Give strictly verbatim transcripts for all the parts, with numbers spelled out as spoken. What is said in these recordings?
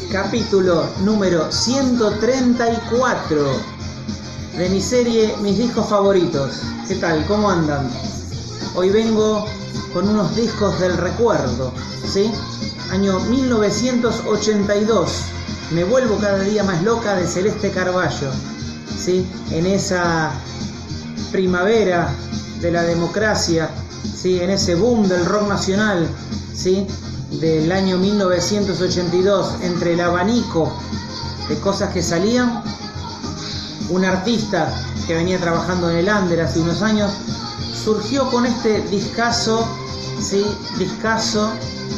capítulo número ciento treinta y cuatro de mi serie Mis discos favoritos. ¿Qué tal? ¿Cómo andan? Hoy vengo con unos discos del recuerdo, ¿sí? Año mil novecientos ochenta y dos. Me vuelvo cada día más loca, de Celeste Carballo, ¿sí? En esa primavera de la democracia, ¿sí? En ese boom del rock nacional, ¿sí? Del año mil novecientos ochenta y dos, entre el abanico de cosas que salían, un artista que venía trabajando en el under hace unos años surgió con este discazo, ¿sí? Discazo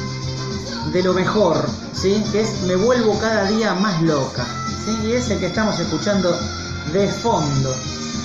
de lo mejor, ¿sí? Que es Me vuelvo cada día más loca, ¿sí? Y es el que estamos escuchando de fondo.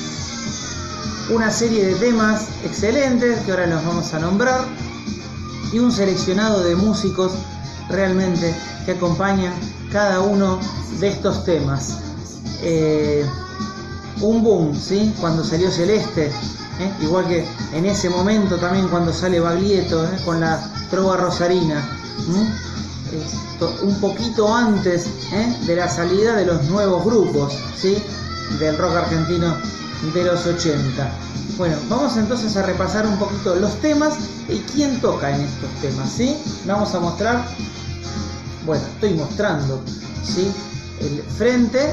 Una serie de temas excelentes que ahora los vamos a nombrar, y un seleccionado de músicos realmente que acompañan cada uno de estos temas. Eh, un boom, ¿sí? Cuando salió Celeste, ¿eh? Igual que en ese momento también cuando sale Baglietto, ¿eh? Con la trova rosarina, ¿eh? Esto, un poquito antes, ¿eh? de la salida de los nuevos grupos, ¿sí? Del rock argentino de los ochenta. Bueno, vamos entonces a repasar un poquito los temas y quién toca en estos temas, ¿sí? Vamos a mostrar, bueno, estoy mostrando, ¿sí? El frente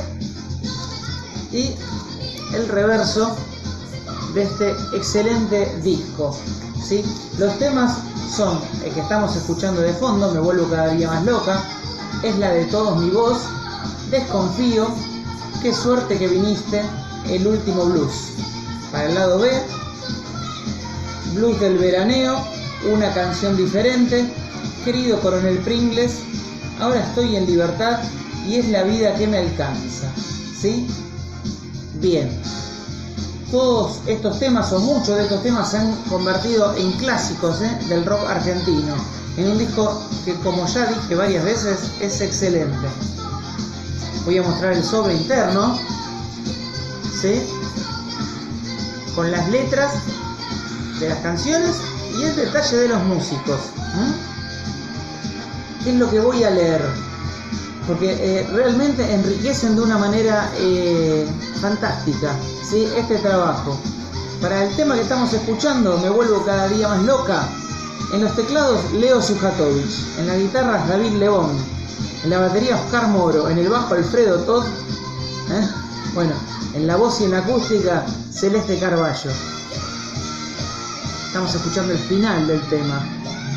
y el reverso de este excelente disco, ¿sí? Los temas son el que estamos escuchando de fondo, Me vuelvo cada día más loca, Es la de todos mi voz, Desconfío, Qué suerte que viniste, El último blues. Para el lado B, Blues del veraneo, Una canción diferente, Querido coronel Pringles, Ahora estoy en libertad y Es la vida que me alcanza, ¿sí? Bien, todos estos temas, o muchos de estos temas, se han convertido en clásicos, ¿eh? del rock argentino, en un disco que, como ya dije varias veces, es excelente. Voy a mostrar el sobre interno, ¿sí? Con las letras de las canciones y el detalle de los músicos. ¿Mm? ¿Qué es lo que voy a leer? Porque eh, realmente enriquecen de una manera eh, fantástica, ¿sí? Este trabajo. Para el tema que estamos escuchando, Me vuelvo cada día más loca, en los teclados Leo Sujatovich, en las guitarras David Lebón, en la batería Oscar Moro, en el bajo Alfredo Todd, ¿eh? Bueno, en la voz y en la acústica Celeste Carballo. Estamos escuchando el final del tema.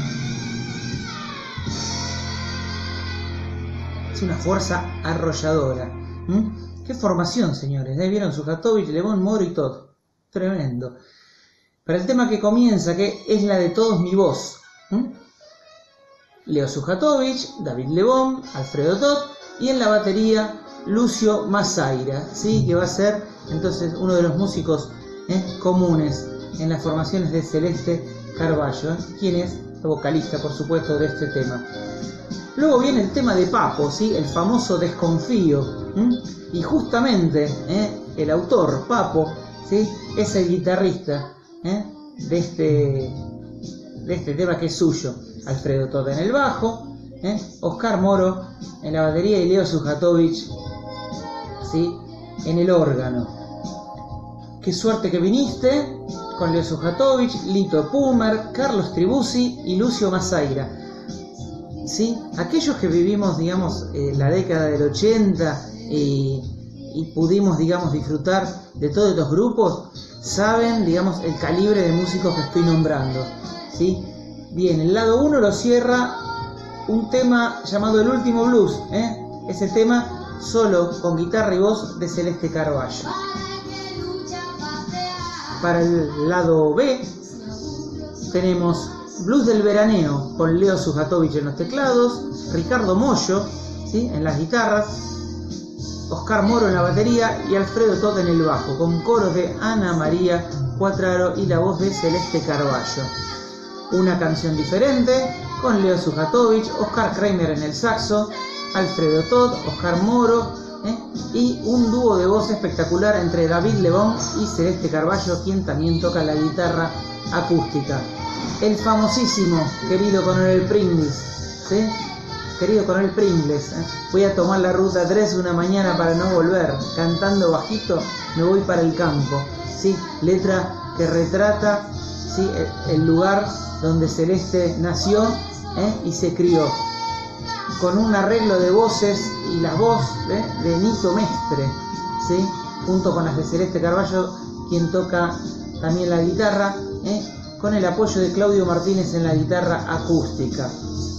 Es una fuerza arrolladora. ¿Mm? Qué formación, señores. Ahí vieron Sujatovich, Lebón, Moro y todo. Tremendo. Para el tema que comienza, que es la de todos mi voz. ¿Mm? Leo Sujatovich, David Lebón, Alfredo Todd y en la batería Lucio Massaira, ¿sí? Que va a ser entonces uno de los músicos ¿eh? comunes en las formaciones de Celeste Carballo, ¿eh? quien es la vocalista, por supuesto, de este tema. Luego viene el tema de Papo, ¿sí? El famoso Desconfío, ¿eh? Y justamente ¿eh? el autor, Papo, ¿sí? es el guitarrista ¿eh? de, este, de este tema que es suyo. Alfredo Todd en el bajo, ¿eh? Oscar Moro en la batería y Leo Sujatovich, ¿sí? en el órgano. Qué suerte que viniste, con Leo Sujatovich, Lito Pumer, Carlos Tribuzzi y Lucio Massaira. ¿Sí? Aquellos que vivimos, digamos, eh, la década del ochenta y, y pudimos, digamos, disfrutar de todos los grupos, saben, digamos, el calibre de músicos que estoy nombrando, ¿sí? Bien, el lado uno lo cierra un tema llamado El último blues, ¿eh? Ese tema solo con guitarra y voz de Celeste Carballo. Para el lado B tenemos Blues del veraneo con Leo Sujatovich en los teclados, Ricardo Mollo, ¿sí? en las guitarras, Oscar Moro en la batería y Alfredo Todd en el bajo, con coros de Ana María Cuatraro y la voz de Celeste Carballo. Una canción diferente con Leo Sujatovich, Oscar Kramer en el saxo, Alfredo Todd, Oscar Moro, ¿eh? y un dúo de voz espectacular entre David Lebón y Celeste Carballo, quien también toca la guitarra acústica. El famosísimo Querido coronel Pringles, ¿sí? querido coronel Pringles, ¿eh? Voy a tomar la ruta tres una mañana para no volver. Cantando bajito, me voy para el campo. ¿Sí? Letra que retrata, ¿sí?, el, el lugar donde Celeste nació, ¿eh?, y se crió. Con un arreglo de voces y la voz, ¿eh?, de Nito Mestre, ¿sí?, junto con las de Celeste Carballo, quien toca también la guitarra, ¿eh?, con el apoyo de Claudio Martínez en la guitarra acústica.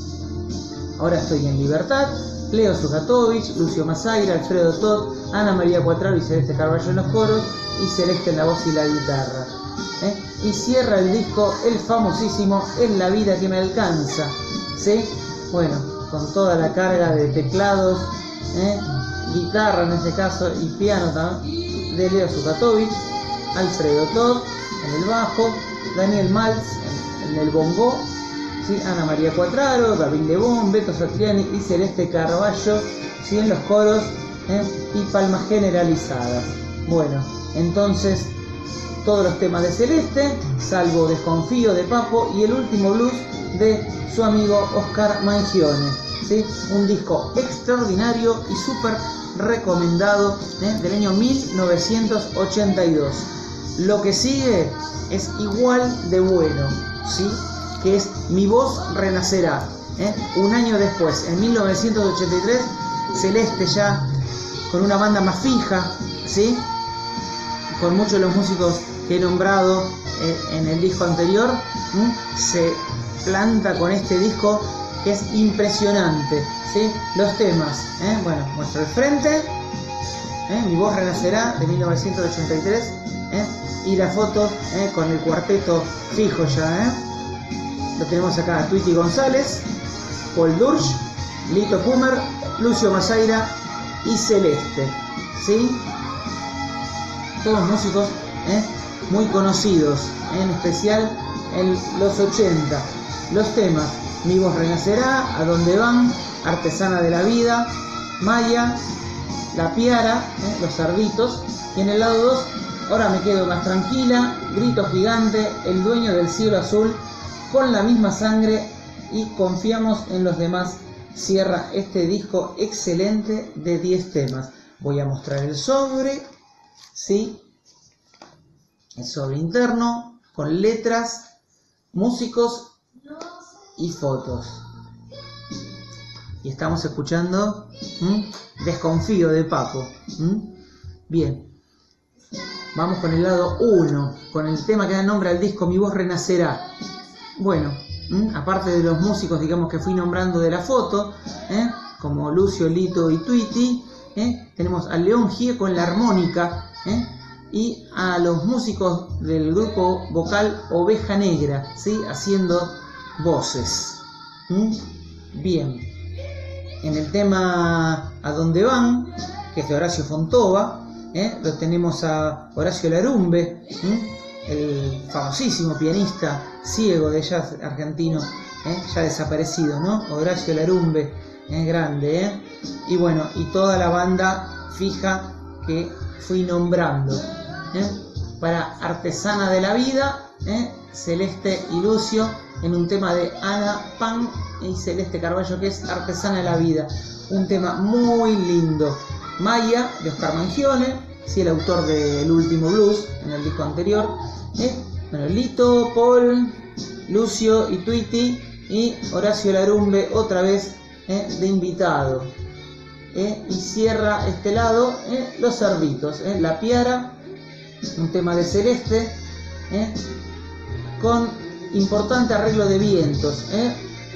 Ahora estoy en libertad. Leo Sujatovich, Lucio Masaira, Alfredo Todd, Ana María Cuatraro y Celeste Carballo en los coros, y Celeste en la voz y la guitarra. ¿eh? Y cierra el disco el famosísimo Es la vida que me alcanza, ¿sí? Bueno, con toda la carga de teclados, ¿eh?, guitarra en este caso y piano también, de Leo Sujatovich, Alfredo Todd en el bajo, Daniel Maltz en, en el bongo, ¿sí?, Ana María Cuatraro, David Lebón, Beto Satriani y Celeste Carballo, ¿sí?, en los coros, ¿eh?, y palmas generalizadas. Bueno, entonces todos los temas de Celeste, salvo Desconfío de Papo y el último blues de su amigo Oscar Mangione, ¿sí? Un disco extraordinario y súper recomendado, ¿eh?, del año mil novecientos ochenta y dos. Lo que sigue es igual de bueno, ¿sí?, que es Mi voz renacerá, ¿eh? Un año después, en mil novecientos ochenta y tres, Celeste ya con una banda más fija, ¿sí?, con muchos de los músicos que he nombrado eh, en el disco anterior, ¿m? se planta con este disco que es impresionante, ¿sí? Los temas, ¿eh? Bueno, muestro el frente, ¿eh?, Mi voz renacerá de mil novecientos ochenta y tres, ¿eh?, y la foto, ¿eh?, con el cuarteto fijo ya, ¿eh? Lo tenemos acá: Tweety González, Paul Dursch, Lito Kummer, Lucio Masaira y Celeste, ¿sí? Todos músicos, ¿eh?, muy conocidos, ¿eh?, en especial en los ochenta. Los temas: Mi voz renacerá, A dónde van, Artesana de la vida, Maya, La Piara, ¿eh?, Los Cerditos. Y en el lado dos, Ahora me quedo más tranquila, Grito gigante, El dueño del cielo azul, Con la misma sangre y Confiamos en los demás. Cierra este disco excelente de diez temas. Voy a mostrar el sobre, ¿sí? El sobre interno con letras, músicos y fotos. Y estamos escuchando ¿m? Desconfío de Papo. ¿m? Bien. Vamos con el lado uno, con el tema que da nombre al disco, Mi voz renacerá. Bueno, ¿m? aparte de los músicos, digamos, que fui nombrando de la foto, ¿eh?, como Lucio, Lito y Tweety, ¿eh?, tenemos a León Gieco en la armónica, ¿eh?, y a los músicos del grupo vocal Oveja Negra, ¿sí?, haciendo voces. ¿Mm? Bien. En el tema A dónde van, que es de Horacio Fontova, ¿eh?, lo tenemos a Horacio Larumbe, ¿eh?, el famosísimo pianista ciego de jazz argentino, ¿eh?, ya desaparecido, ¿no? Horacio Larumbe, ¿eh?, grande, ¿eh? Y bueno, y toda la banda fija que fui nombrando, ¿eh? Para Artesana de la vida, ¿eh?, Celeste y Lucio en un tema de Ana Pan y Celeste Carballo, que es Artesana de la vida, un tema muy lindo. Maya, de Oscar Mangione, sí, el autor del último blues en el disco anterior, ¿eh? Bueno, Lito, Paul, Lucio y Tweety, y Horacio Larumbe otra vez, ¿eh?, de invitado. ¿Eh? Y cierra este lado, ¿eh?, Los Cerditos, ¿eh?, La Piara, un tema de Celeste, ¿eh?, con importante arreglo de vientos, ¿eh?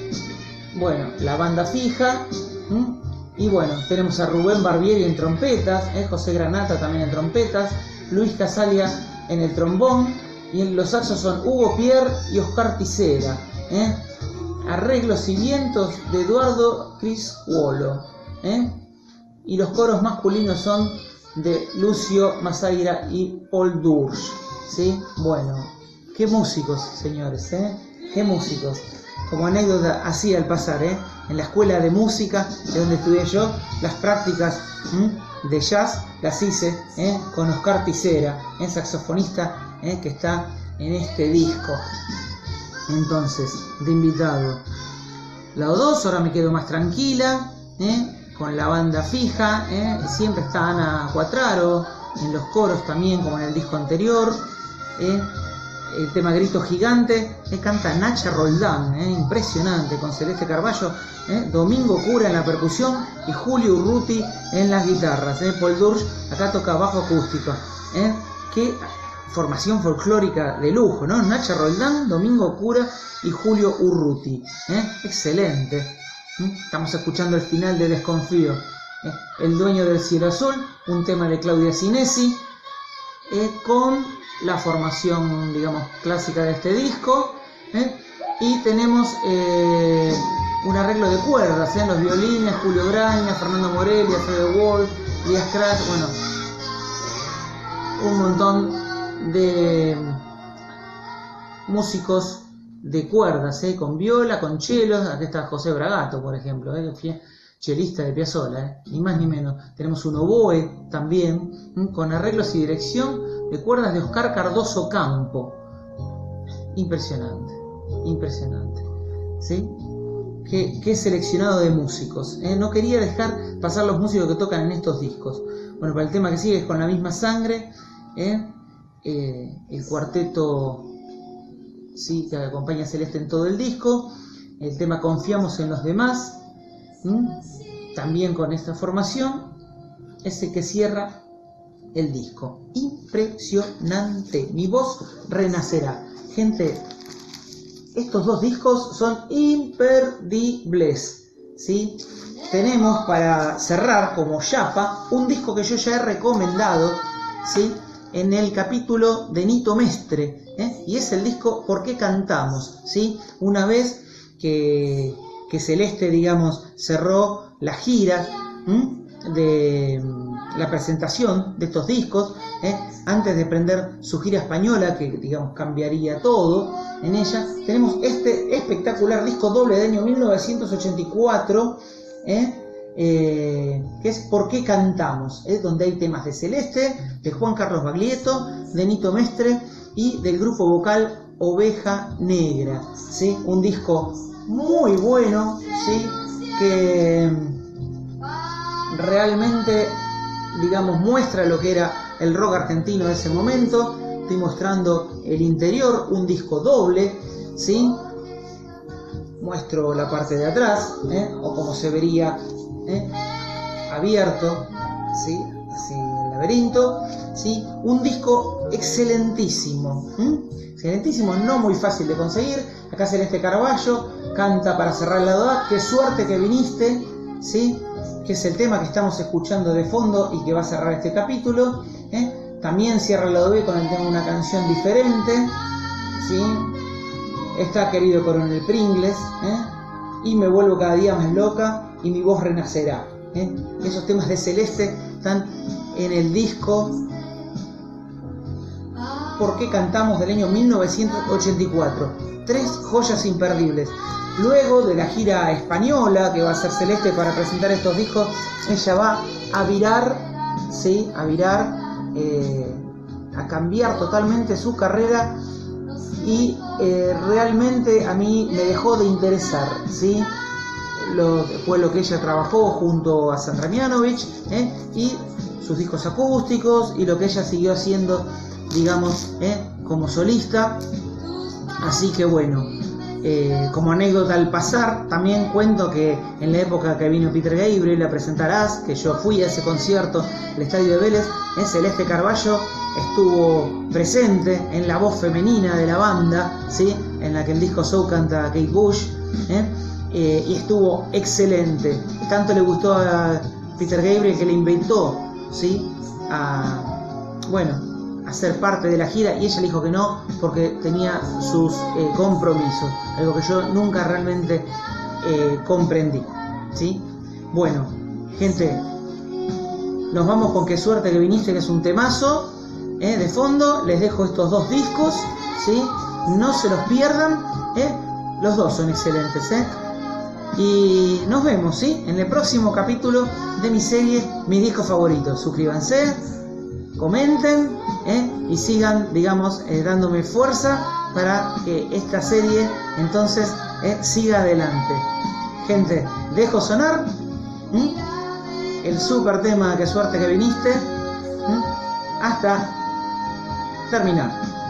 Bueno, la banda fija, ¿eh? Y bueno, tenemos a Rubén Barbieri en trompetas, ¿eh?, José Granata también en trompetas, Luis Casalia en el trombón, y en los saxos son Hugo Pierre y Oscar Ticera, ¿eh? Arreglos y vientos de Eduardo Criscuolo, ¿eh? Y los coros masculinos son de Lucio Masaira y Paul Dursch, ¿sí? Bueno, qué músicos, señores, ¿eh? Qué músicos. Como anécdota, así al pasar, ¿eh?, en la escuela de música de donde estudié yo, las prácticas ¿m? de jazz las hice, ¿eh?, con Oscar Ticera, ¿eh?, saxofonista, ¿eh?, que está en este disco. Entonces, de invitado. lado dos, ahora me quedo más tranquila, ¿eh? Con la banda fija, ¿eh? Siempre está Ana Cuatraro, en los coros también, como en el disco anterior, ¿eh? El tema Grito Gigante, eh, canta Nacha Roldán, eh, impresionante, con Celeste Carballo, eh, Domingo Cura en la percusión y Julio Urruti en las guitarras. Eh, Paul Dursch acá toca bajo acústico. Eh, qué formación folclórica de lujo, ¿no? Nacha Roldán, Domingo Cura y Julio Urruti. Eh, excelente. Eh, estamos escuchando el final de Desconfío. Eh, El Dueño del Cielo Azul, un tema de Claudia Sinesi, eh, con la formación, digamos, clásica de este disco, ¿eh? Y tenemos eh, un arreglo de cuerdas, ¿eh? Los violines, Julio Braña, Fernando Morelli, Alfredo Wolf, Díaz Crash, bueno, un montón de músicos de cuerdas, ¿eh? Con viola, con chelos. Aquí está José Bragato, por ejemplo, ¿eh? Chelista de Piazzolla, ¿eh? Ni más ni menos. Tenemos un oboe también, ¿eh? Con arreglos y dirección de cuerdas de Oscar Cardoso Campo. Impresionante, impresionante, ¿sí? Qué, qué seleccionado de músicos, ¿eh? No quería dejar pasar los músicos que tocan en estos discos. Bueno, para el tema que sigue es Con la Misma Sangre, ¿eh? Eh, el cuarteto, sí, que acompaña a Celeste en todo el disco. El tema Confiamos en los Demás, ¿Mm? También con esta formación, ese que cierra el disco. Impresionante. Mi voz renacerá. Gente, estos dos discos son imperdibles, ¿sí? Tenemos para cerrar como chapa un disco que yo ya he recomendado, ¿sí? En el capítulo de Nito Mestre, ¿eh? Y es el disco ¿Por qué cantamos? ¿Sí? Una vez que, que Celeste, digamos, cerró la gira, ¿m? de la presentación de estos discos, ¿eh? Antes de prender su gira española, que digamos cambiaría todo en ella, tenemos este espectacular disco doble de año mil novecientos ochenta y cuatro, ¿eh? Eh, que es ¿Por qué cantamos? ¿eh? Donde hay temas de Celeste, de Juan Carlos Baglietto, de Nito Mestre y del grupo vocal Oveja Negra, ¿sí? Un disco muy bueno, ¿sí? Que realmente, digamos, muestra lo que era el rock argentino de ese momento. Estoy mostrando el interior, un disco doble, ¿sí? Muestro la parte de atrás, ¿eh? O como se vería, ¿eh? Abierto, ¿sí? Así el laberinto, ¿sí? Un disco excelentísimo, ¿eh? Excelentísimo, no muy fácil de conseguir. Acá Celeste Carballo canta para cerrar el lado A, Qué suerte que viniste, ¿sí? Que es el tema que estamos escuchando de fondo y que va a cerrar este capítulo, ¿eh? También cierra el lado B con el tema Una canción diferente, ¿sí? Está Querido Coronel Pringles, ¿eh? Y Me vuelvo cada día más loca y Mi voz renacerá, ¿eh? Esos temas de Celeste están en el disco ¿Por qué cantamos? Del año mil novecientos ochenta y cuatro. Tres joyas imperdibles. Luego de la gira española que va a hacer Celeste para presentar estos discos, ella va a virar, ¿sí? A virar, eh, a cambiar totalmente su carrera y eh, realmente a mí me dejó de interesar, ¿sí? Lo, fue lo que ella trabajó junto a Sandra Mianovich, ¿eh? Y sus discos acústicos y lo que ella siguió haciendo, digamos, ¿eh? Como solista. Así que bueno, eh, como anécdota al pasar, también cuento que en la época que vino Peter Gabriel a presentar As, que yo fui a ese concierto, el Estadio de Vélez, ¿eh? Celeste Carballo estuvo presente en la voz femenina de la banda, ¿sí? En la que el disco Soul canta Kate Bush, ¿eh? Eh, y estuvo excelente. Tanto le gustó a Peter Gabriel que le invitó, ¿sí? a, bueno, a ser parte de la gira, y ella le dijo que no porque tenía sus eh, compromisos, algo que yo nunca realmente eh, comprendí, ¿sí? Bueno, gente, nos vamos con Qué suerte que viniste, que es un temazo, ¿eh? De fondo les dejo estos dos discos, ¿sí? No se los pierdan, ¿eh? Los dos son excelentes, ¿eh? Y nos vemos, ¿sí? En el próximo capítulo de mi serie Mis discos favoritos. Suscríbanse, comenten, ¿eh? Y sigan, digamos, eh, dándome fuerza para que esta serie entonces eh, siga adelante. Gente, dejo sonar ¿m? el super tema Qué suerte que viniste, ¿m? hasta terminar.